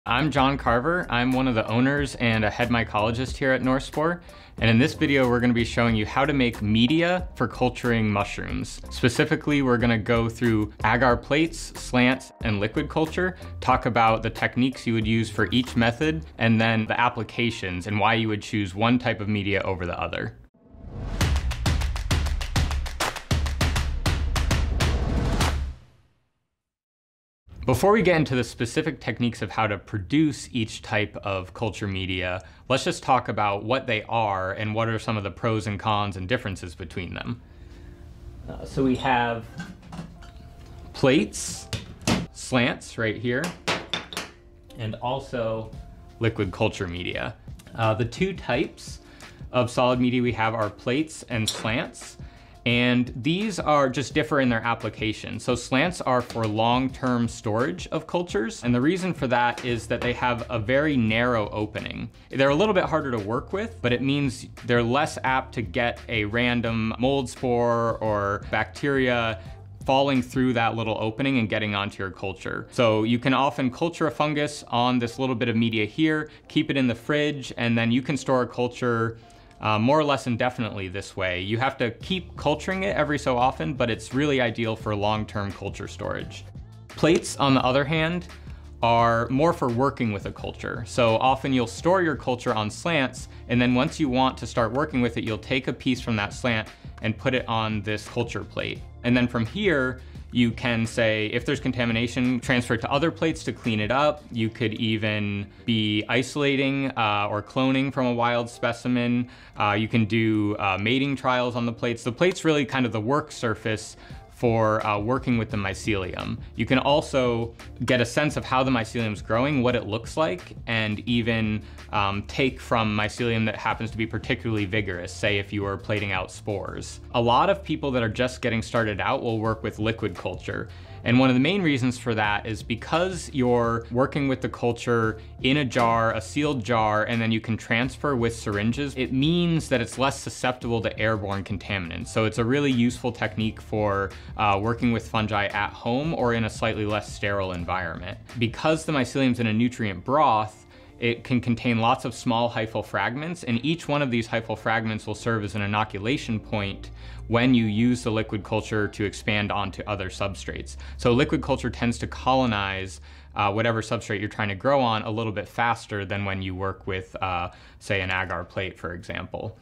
I'm Jon Carver. I'm one of the owners and a head mycologist here at North Spore. And in this video, we're going to be showing you how to make media for culturing mushrooms. Specifically, we're going to go through agar plates, slants, and liquid culture, talk about the techniques you would use for each method, and then the applications and why you would choose one type of media over the other. Before we get into the specific techniques of how to produce each type of culture media, let's just talk about what they are and what are some of the pros and cons and differences between them. So we have plates, slants right here, and also liquid culture media. The two types of solid media we have are plates and slants. And these are just differ in their application. So slants are for long-term storage of cultures. And the reason for that is that they have a very narrow opening. They're a little bit harder to work with, but it means they're less apt to get a random mold spore or bacteria falling through that little opening and getting onto your culture. So you can often culture a fungus on this little bit of media here, keep it in the fridge, and then you can store a culture more or less indefinitely this way. You have to keep culturing it every so often, but it's really ideal for long-term culture storage. Plates, on the other hand, are more for working with a culture. So often you'll store your culture on slants, and then once you want to start working with it, you'll take a piece from that slant and put it on this culture plate. And then from here, you can say, if there's contamination, transfer it to other plates to clean it up. You could even be isolating or cloning from a wild specimen. You can do mating trials on the plates. The plate's really kind of the work surface for working with the mycelium. You can also get a sense of how the mycelium's growing, what it looks like, and even take from mycelium that happens to be particularly vigorous, say if you were plating out spores. A lot of people that are just getting started out will work with liquid culture. And one of the main reasons for that is because you're working with the culture in a jar, a sealed jar, and then you can transfer with syringes, it means that it's less susceptible to airborne contaminants. So it's a really useful technique for working with fungi at home or in a slightly less sterile environment. Because the mycelium's in a nutrient broth, it can contain lots of small hyphal fragments, and each one of these hyphal fragments will serve as an inoculation point when you use the liquid culture to expand onto other substrates. So liquid culture tends to colonize whatever substrate you're trying to grow on a little bit faster than when you work with, say, an agar plate, for example.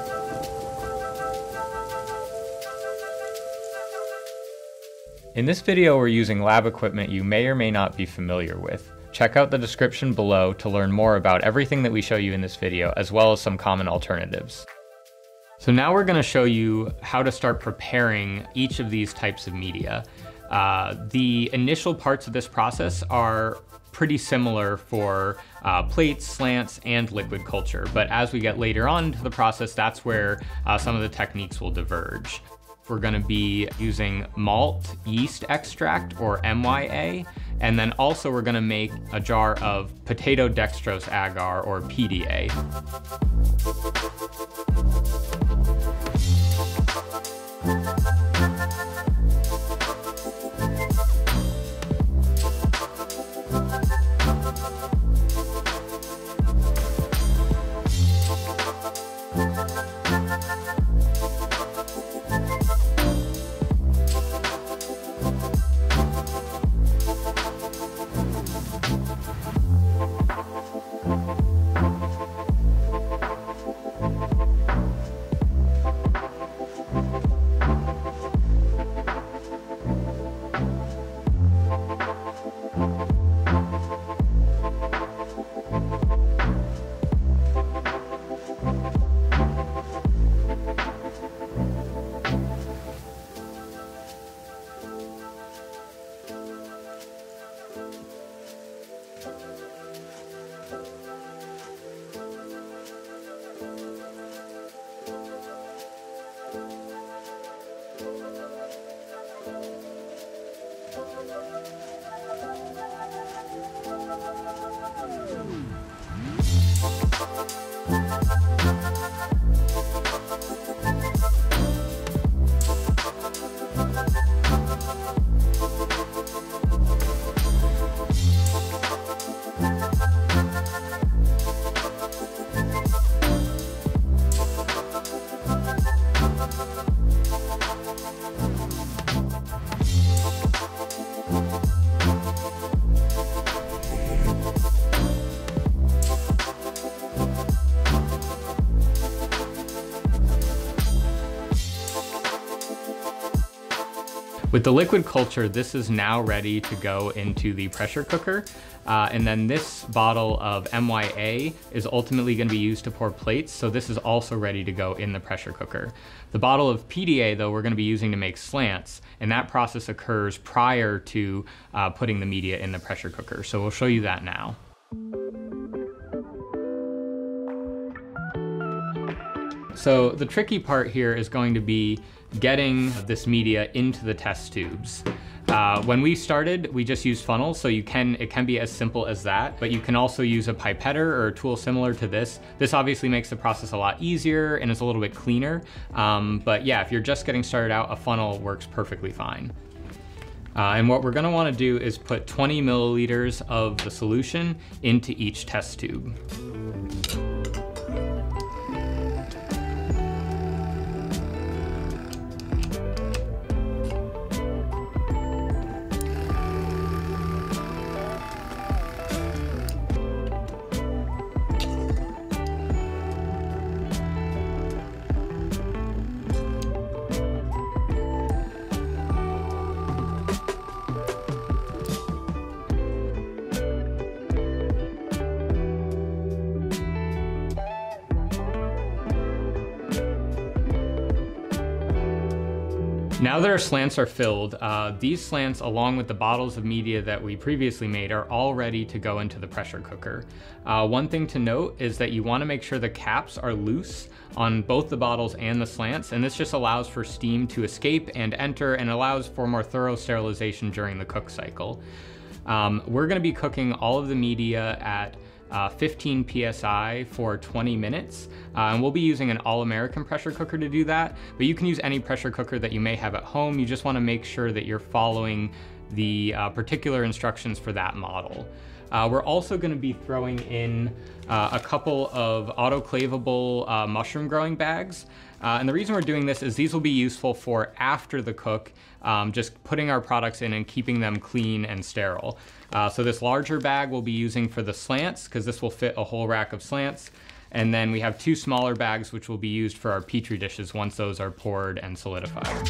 In this video, we're using lab equipment you may or may not be familiar with. Check out the description below to learn more about everything that we show you in this video, as well as some common alternatives. So now we're going to show you how to start preparing each of these types of media. The initial parts of this process are pretty similar for plates, slants, and liquid culture, but as we get later on into the process, that's where some of the techniques will diverge. We're going to be using malt yeast extract, or MYA, and then also we're going to make a jar of potato dextrose agar, or PDA. With the liquid culture, this is now ready to go into the pressure cooker. And then this bottle of MYA is ultimately going to be used to pour plates, so this is also ready to go in the pressure cooker. The bottle of PDA, though, we're going to be using to make slants, and that process occurs prior to putting the media in the pressure cooker. So we'll show you that now. So the tricky part here is going to be getting this media into the test tubes. When we started, we just used funnels, so it can be as simple as that, but you can also use a pipetter or a tool similar to this. This obviously makes the process a lot easier and is a little bit cleaner. But yeah, if you're just getting started out, a funnel works perfectly fine. And what we're gonna wanna do is put 20 milliliters of the solution into each test tube. Now that our slants are filled, these slants, along with the bottles of media that we previously made, are all ready to go into the pressure cooker. One thing to note is that you want to make sure the caps are loose on both the bottles and the slants, and this just allows for steam to escape and enter and allows for more thorough sterilization during the cook cycle. We're going to be cooking all of the media at 15 PSI for 20 minutes. And we'll be using an all-American pressure cooker to do that, but you can use any pressure cooker that you may have at home. You just want to make sure that you're following the particular instructions for that model. We're also going to be throwing in a couple of autoclavable mushroom growing bags. And the reason we're doing this is these will be useful for after the cook, just putting our products in and keeping them clean and sterile. So this larger bag we'll be using for the slants, because this will fit a whole rack of slants. And then we have two smaller bags which will be used for our Petri dishes once those are poured and solidified.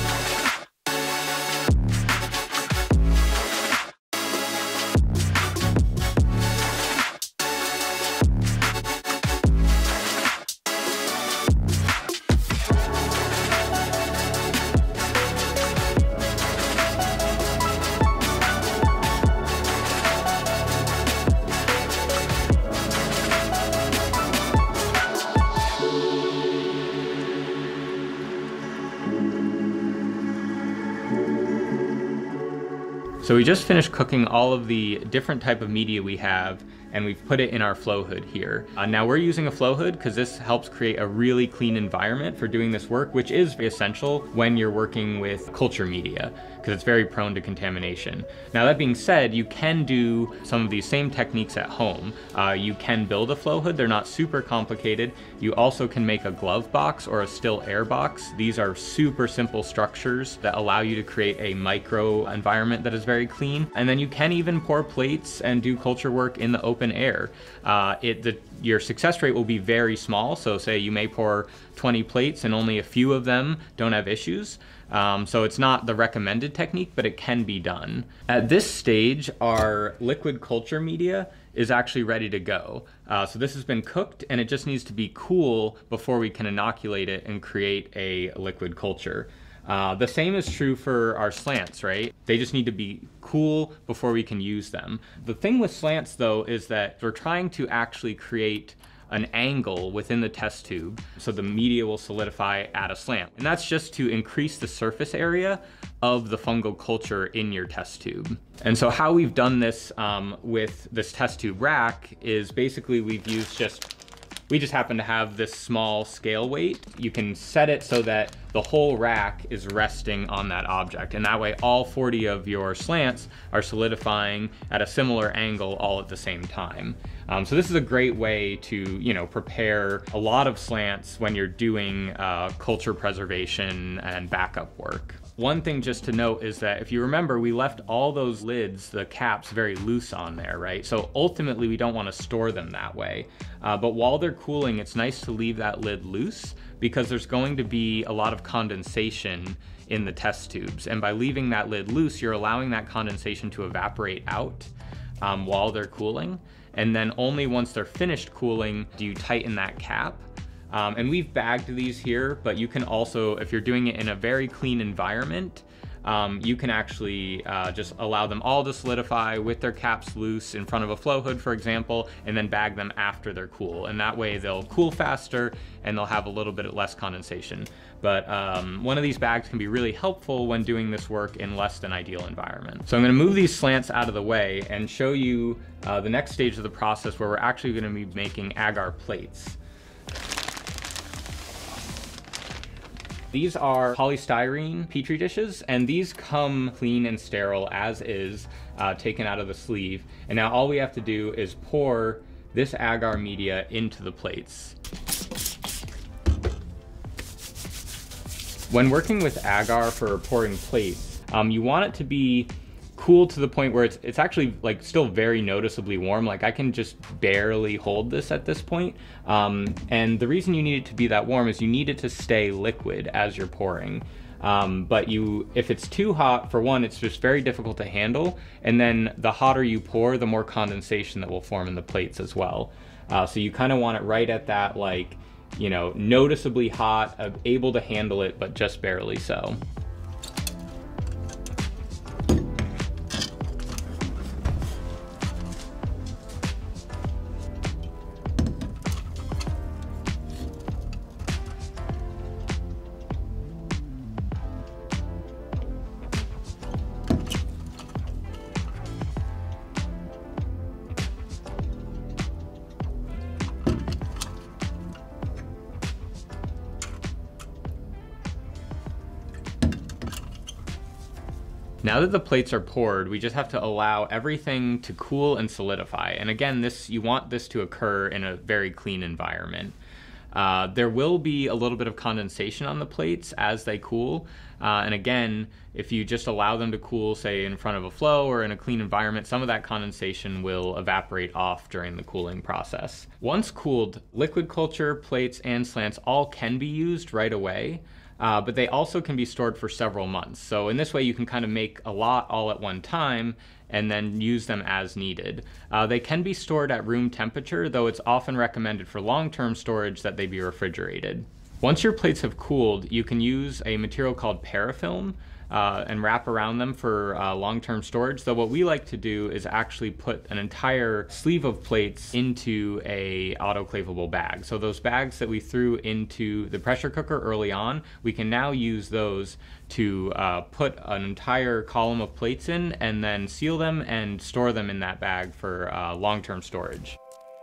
So we just finished cooking all of the different type of media we have, and we've put it in our flow hood here. Now we're using a flow hood because this helps create a really clean environment for doing this work, which is essential when you're working with culture media, because it's very prone to contamination. Now that being said, you can do some of these same techniques at home. You can build a flow hood, they're not super complicated. You also can make a glove box or a still air box. These are super simple structures that allow you to create a micro environment that is very clean. And then you can even pour plates and do culture work in the open air. Your success rate will be very small. So say you may pour 20 plates and only a few of them don't have issues. So it's not the recommended technique, but it can be done. At this stage, our liquid culture media is actually ready to go. So this has been cooked and it just needs to be cool before we can inoculate it and create a liquid culture. The same is true for our slants, right? They just need to be cool before we can use them. The thing with slants though is that we're trying to actually create an angle within the test tube so the media will solidify at a slant. And that's just to increase the surface area of the fungal culture in your test tube. And so how we've done this with this test tube rack is basically we just happen to have this small scale weight. You can set it so that the whole rack is resting on that object. And that way all 40 of your slants are solidifying at a similar angle all at the same time. So this is a great way to, prepare a lot of slants when you're doing culture preservation and backup work. One thing just to note is that if you remember, we left all those lids, the caps, very loose on there, right? So ultimately we don't want to store them that way. But while they're cooling, it's nice to leave that lid loose because there's going to be a lot of condensation in the test tubes. And by leaving that lid loose, you're allowing that condensation to evaporate out while they're cooling. And then only once they're finished cooling do you tighten that cap. And we've bagged these here, but you can also, if you're doing it in a very clean environment, you can actually just allow them all to solidify with their caps loose in front of a flow hood, for example, and then bag them after they're cool. And that way they'll cool faster and they'll have a little bit less condensation. But one of these bags can be really helpful when doing this work in less than ideal environment. So I'm gonna move these slants out of the way and show you the next stage of the process where we're actually gonna be making agar plates. These are polystyrene Petri dishes, and these come clean and sterile as is, taken out of the sleeve. And now all we have to do is pour this agar media into the plates. When working with agar for pouring plates, you want it to be cool to the point where it's actually like still very noticeably warm. Like I can just barely hold this at this point. And the reason you need it to be that warm is you need it to stay liquid as you're pouring. But if it's too hot, for one, it's just very difficult to handle. And then the hotter you pour, the more condensation that will form in the plates as well. So you kind of want it right at that, like, you know, noticeably hot, able to handle it, but just barely so. Now that the plates are poured, we just have to allow everything to cool and solidify. And again, you want this to occur in a very clean environment. There will be a little bit of condensation on the plates as they cool. And again, if you just allow them to cool, say in front of a flow or in a clean environment, some of that condensation will evaporate off during the cooling process. Once cooled, liquid culture, plates, and slants all can be used right away. But they also can be stored for several months. So in this way, you can kind of make a lot all at one time and then use them as needed. They can be stored at room temperature, though it's often recommended for long-term storage that they be refrigerated. Once your plates have cooled, you can use a material called parafilm and wrap around them for long-term storage. Though what we like to do is actually put an entire sleeve of plates into a autoclavable bag. So those bags that we threw into the pressure cooker early on, we can now use those to put an entire column of plates in and then seal them and store them in that bag for long-term storage.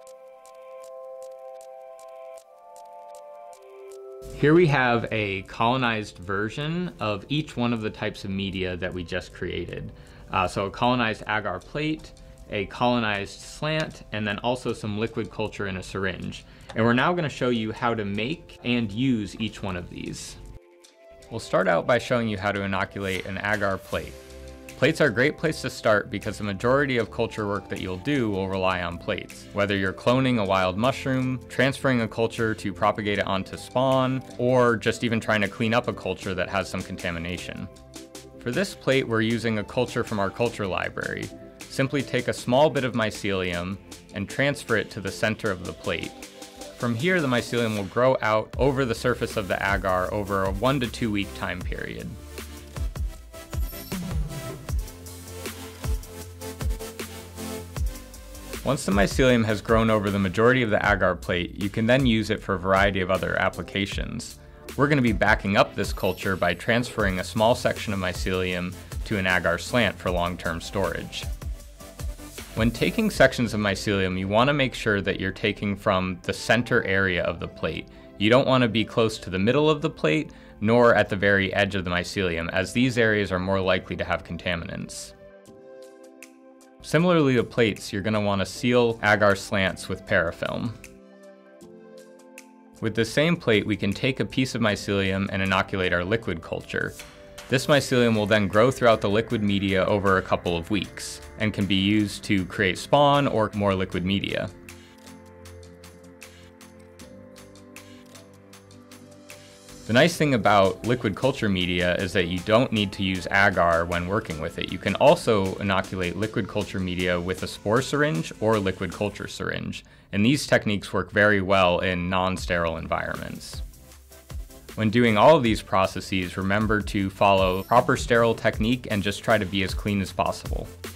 Here we have a colonized version of each one of the types of media that we just created. So a colonized agar plate, a colonized slant, and then also some liquid culture in a syringe. And we're now going to show you how to make and use each one of these. We'll start out by showing you how to inoculate an agar plate. Plates are a great place to start because the majority of culture work that you'll do will rely on plates. Whether you're cloning a wild mushroom, transferring a culture to propagate it onto spawn, or just even trying to clean up a culture that has some contamination. For this plate, we're using a culture from our culture library. Simply take a small bit of mycelium and transfer it to the center of the plate. From here, the mycelium will grow out over the surface of the agar over a 1 to 2 week time period. Once the mycelium has grown over the majority of the agar plate, you can then use it for a variety of other applications. We're going to be backing up this culture by transferring a small section of mycelium to an agar slant for long-term storage. When taking sections of mycelium, you want to make sure that you're taking from the center area of the plate. You don't want to be close to the middle of the plate, nor at the very edge of the mycelium, as these areas are more likely to have contaminants. Similarly to plates, you're going to want to seal agar slants with parafilm. With the same plate, we can take a piece of mycelium and inoculate our liquid culture. This mycelium will then grow throughout the liquid media over a couple of weeks and can be used to create spawn or more liquid media. The nice thing about liquid culture media is that you don't need to use agar when working with it. You can also inoculate liquid culture media with a spore syringe or liquid culture syringe, and these techniques work very well in non-sterile environments. When doing all of these processes, remember to follow proper sterile technique and just try to be as clean as possible.